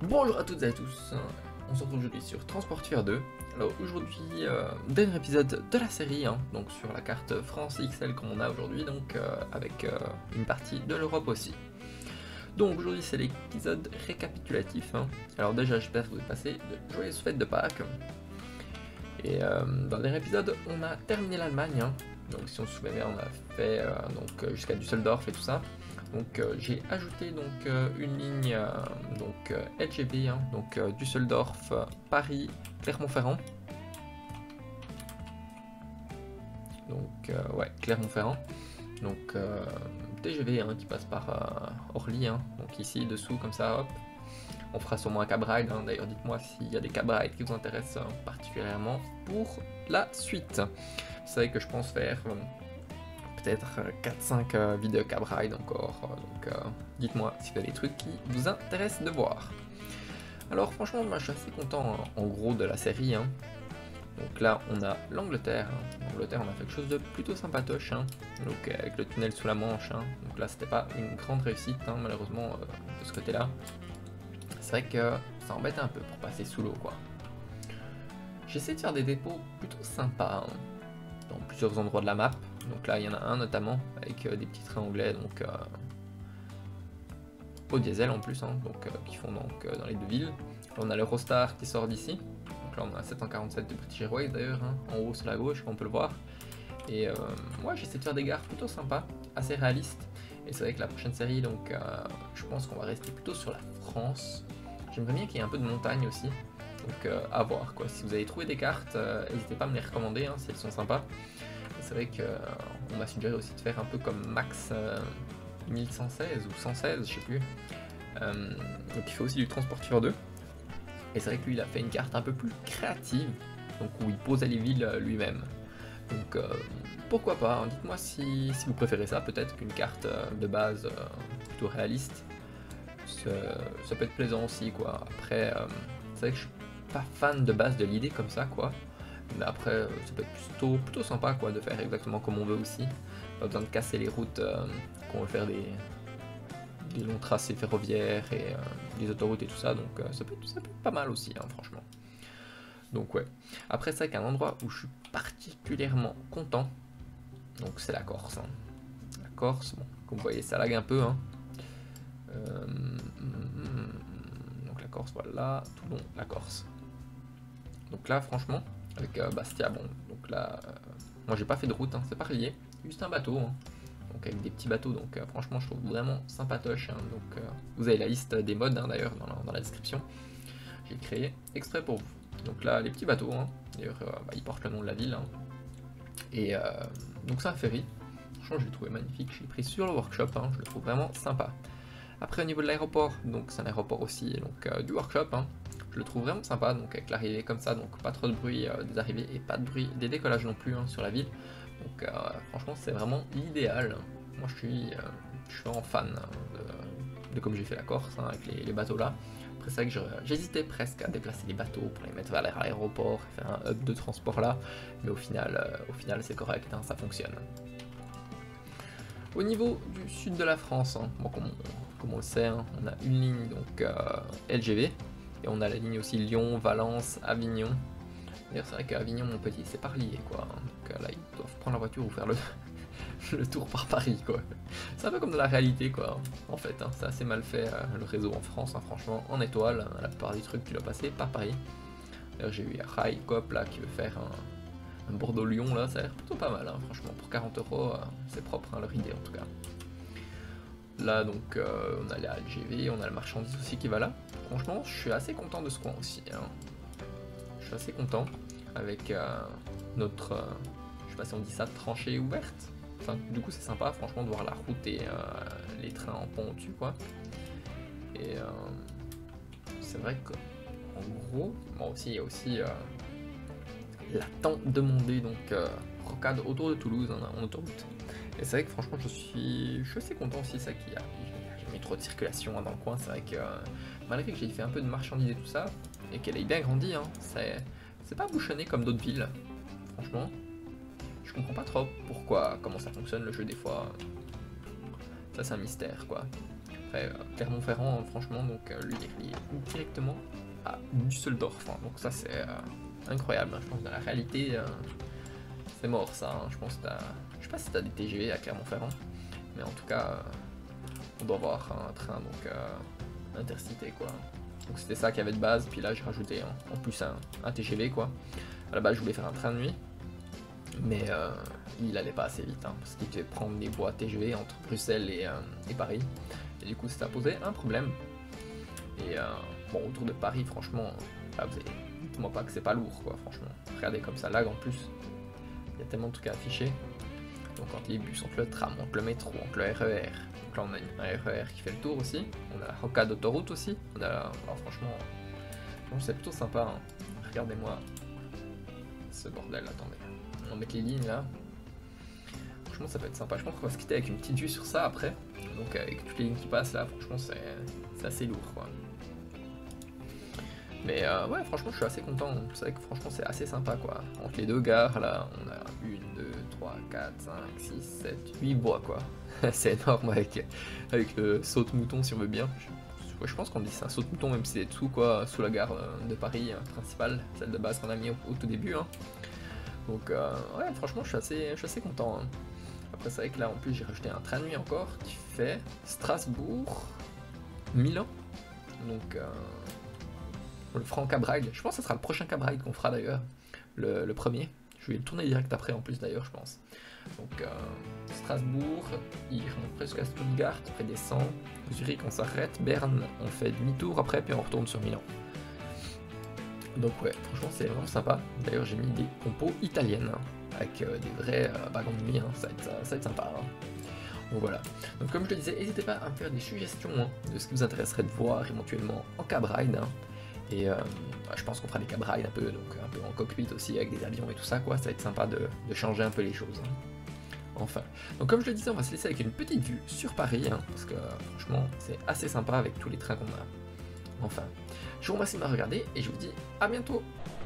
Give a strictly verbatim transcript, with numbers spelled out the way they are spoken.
Bonjour à toutes et à tous, on se retrouve aujourd'hui sur Transporteur deux. Alors aujourd'hui, euh, dernier épisode de la série, hein, donc sur la carte France X L comme on a aujourd'hui, donc euh, avec euh, une partie de l'Europe aussi. Donc aujourd'hui c'est l'épisode récapitulatif, hein. Alors déjà j'espère que vous avez passé de joyeuses fêtes de Pâques. Et euh, dans le dernier épisode on a terminé l'Allemagne, hein. Donc si on se souvient bien on a fait euh, donc jusqu'à Düsseldorf et tout ça. Donc euh, j'ai ajouté donc euh, une ligne euh, donc euh, L G V, hein, donc euh, Düsseldorf, euh, Paris, Clermont-Ferrand. Donc euh, ouais, Clermont-Ferrand. Donc euh, T G V, hein, qui passe par euh, Orly, hein, donc ici dessous comme ça, hop. On fera sûrement un cab ride, hein. D'ailleurs dites-moi s'il y a des cab rides qui vous intéressent euh, particulièrement pour la suite. C'est vrai que je pense faire euh, peut-être quatre cinq euh, vidéos cab ride encore, donc euh, dites-moi s'il y a des trucs qui vous intéressent de voir. Alors franchement moi je suis assez content en gros de la série, hein. Donc là on a l'Angleterre, hein. L'Angleterre on a fait quelque chose de plutôt sympatoche, hein. Donc avec le tunnel sous la Manche, hein. Donc là c'était pas une grande réussite, hein, malheureusement euh, de ce côté là. C'est vrai que ça embête un peu pour passer sous l'eau quoi. J'essaie de faire des dépôts plutôt sympas, hein, dans plusieurs endroits de la map. Donc là il y en a un notamment avec euh, des petits trains anglais, donc euh, au diesel en plus, hein, donc euh, qui font donc euh, dans les deux villes. Là on a l'Eurostar qui sort d'ici. Donc là on a sept cent quarante-sept de British Airways d'ailleurs, hein, en haut sur la gauche, on peut le voir. Et euh, moi j'essaie de faire des gares plutôt sympas, assez réalistes. Et c'est vrai que la prochaine série, donc euh, je pense qu'on va rester plutôt sur la France. J'aimerais bien qu'il y ait un peu de montagne aussi. Donc euh, à voir quoi. Si vous avez trouvé des cartes, euh, n'hésitez pas à me les recommander, hein, si elles sont sympas. C'est vrai qu'on euh, m'a suggéré aussi de faire un peu comme Max euh, mille cent seize ou cent seize, je sais plus. Euh, donc il fait aussi du Transporteur deux. Et c'est vrai que lui il a fait une carte un peu plus créative, donc où il posait les villes lui-même. Donc euh, pourquoi pas, hein. Dites-moi si, si vous préférez ça, peut-être qu'une carte euh, de base euh, plutôt réaliste. Ça, ça peut être plaisant aussi quoi. Après, euh, c'est vrai que je suis pas fan de base de l'idée comme ça quoi. Mais après, euh, ça peut être plutôt, plutôt sympa quoi, de faire exactement comme on veut aussi. Pas besoin de casser les routes, euh, qu'on veut faire des, des longs tracés ferroviaires et euh, des autoroutes et tout ça. Donc euh, ça, peut être, ça peut être pas mal aussi, hein, franchement. Donc ouais. Après, c'est qu'un endroit où je suis particulièrement content, donc c'est la Corse, hein. La Corse, bon, comme vous voyez, ça lag un peu, hein. Euh, donc la Corse, voilà, Toulon, la Corse. Donc là, franchement, avec euh, Bastia, bon, donc là, euh, moi j'ai pas fait de route, hein, c'est pas relié, juste un bateau, hein, donc avec des petits bateaux, donc euh, franchement je trouve vraiment sympatoche, hein, donc euh, vous avez la liste des modes, hein, d'ailleurs dans la, dans la description, j'ai créé exprès pour vous. Donc là, les petits bateaux, hein, d'ailleurs euh, bah, ils portent le nom de la ville, hein, et euh, donc c'est un ferry, franchement je l'ai trouvé magnifique, je l'ai pris sur le workshop, hein, je le trouve vraiment sympa. Après au niveau de l'aéroport, donc c'est un aéroport aussi donc euh, du workshop, hein. Je le trouve vraiment sympa, donc avec l'arrivée comme ça, donc pas trop de bruit euh, des arrivées et pas de bruit des décollages non plus, hein, sur la ville. Donc euh, franchement c'est vraiment l'idéal. Moi je suis, euh, je suis vraiment fan, hein, de, de comme j'ai fait la Corse, hein, avec les, les bateaux là. Après c'est vrai que j'hésitais presque à déplacer les bateaux pour les mettre vers l'aéroport et faire un hub de transport là, mais au final, euh, au final c'est correct, hein, ça fonctionne. Au niveau du sud de la France, hein, bon, comme, on, comme on le sait, hein, on a une ligne donc euh, L G V. Et on a la ligne aussi Lyon, Valence, Avignon. D'ailleurs c'est vrai qu'Avignon Montpellier c'est pas relié quoi. Donc là ils doivent prendre la voiture ou faire le, le tour par Paris quoi. C'est un peu comme de la réalité quoi. En fait, hein, c'est assez mal fait euh, le réseau en France, hein, franchement, en étoile. Hein, la plupart des trucs tu dois passer par Paris. D'ailleurs j'ai eu Rail Coop là qui veut faire un, un Bordeaux-Lyon là, ça a l'air plutôt pas mal, hein, franchement. Pour quarante euros, euh, c'est propre, hein, leur idée en tout cas. Là donc euh, on a la L G V, on a le marchandise aussi qui va là. Franchement je suis assez content de ce coin aussi, hein. Je suis assez content avec euh, notre, euh, je sais pas si on dit ça, tranchée ouverte. Enfin du coup c'est sympa franchement de voir la route et euh, les trains en pont au-dessus quoi. Et euh, c'est vrai que en gros, bon aussi il y a aussi euh, la tant demandée donc euh, rocade autour de Toulouse, hein, en autoroute. Et c'est vrai que franchement je suis, je suis assez content aussi ça qu'il y a jamais trop de circulation, hein, dans le coin. C'est vrai que euh, malgré que j'ai fait un peu de marchandises et tout ça, et qu'elle ait bien grandi, hein, c'est pas bouchonné comme d'autres villes. Franchement, je comprends pas trop pourquoi, comment ça fonctionne le jeu des fois. Ça c'est un mystère quoi. Après, euh, Clermont-Ferrand, franchement, donc euh, lui il est directement à Düsseldorf, hein. Donc ça c'est euh, incroyable, hein. Je pense que dans la réalité, euh, c'est mort ça, hein. Je pense que t'as... Je sais pas si t'as des T G V à Clermont-Ferrand, mais en tout cas, euh, on doit avoir un train donc euh, intercité quoi. Donc c'était ça qu'il y avait de base, puis là j'ai rajouté hein, en plus un, un T G V quoi. À la base je voulais faire un train de nuit, mais euh, il allait pas assez vite, hein, parce qu'il devait prendre les voies T G V entre Bruxelles et, euh, et Paris, et du coup ça a posé un problème. Et euh, bon, autour de Paris, franchement, là, vous avez... dites-moi pas que c'est pas lourd, quoi, franchement. Regardez comme ça lag en plus. Il y a tellement de trucs à afficher. Donc entre les bus, entre le tram, entre le métro, entre le R E R. Donc là on a un R E R qui fait le tour aussi. On a la rocade d'autoroute aussi. On a, alors, franchement, c'est plutôt sympa, hein. Regardez-moi ce bordel, attendez. On va mettre les lignes là. Franchement ça peut être sympa. Je pense qu'on va se quitter avec une petite vue sur ça après. Donc avec toutes les lignes qui passent là, franchement c'est assez lourd quoi. Mais euh, ouais, franchement je suis assez content. C'est vrai que franchement c'est assez sympa quoi. Entre les deux gares là, on a une, deux, trois, quatre, cinq, six, sept, huit voies quoi. C'est énorme avec, avec le saut de mouton si on veut bien. Je, je pense qu'on dit c'est un saut de mouton même si c'est dessous quoi, sous la gare de Paris hein, principale, celle de base qu'on a mis au, au tout début. Hein. Donc euh, ouais, franchement je suis assez, je suis assez content. Hein. Après c'est vrai que là en plus j'ai rajouté un train de nuit encore qui fait Strasbourg, Milan. Donc euh, le Franck-Cabrail, je pense que ce sera le prochain Cabrail qu'on fera d'ailleurs, le, le premier. Je vais le tourner direct après en plus d'ailleurs je pense. Donc euh, Strasbourg, il remonte presque à Stuttgart, après descend, Zurich on s'arrête, Berne on fait demi-tour après puis on retourne sur Milan. Donc ouais, franchement c'est vraiment sympa. D'ailleurs j'ai mis des compos italiennes hein, avec euh, des vrais euh, wagons de nuit, hein. ça, va être, ça, ça va être sympa. Hein. Donc voilà. Donc comme je le disais, n'hésitez pas à me faire des suggestions hein, de ce qui vous intéresserait de voir éventuellement en cab ride. Hein. Et euh, je pense qu'on fera des cab rides un peu, donc un peu en cockpit aussi avec des avions et tout ça quoi. Ça va être sympa de, de changer un peu les choses. Hein. Enfin. Donc comme je le disais, on va se laisser avec une petite vue sur Paris, hein, parce que euh, franchement c'est assez sympa avec tous les trains qu'on a. Enfin. Je vous remercie de m'avoir regardé et je vous dis à bientôt.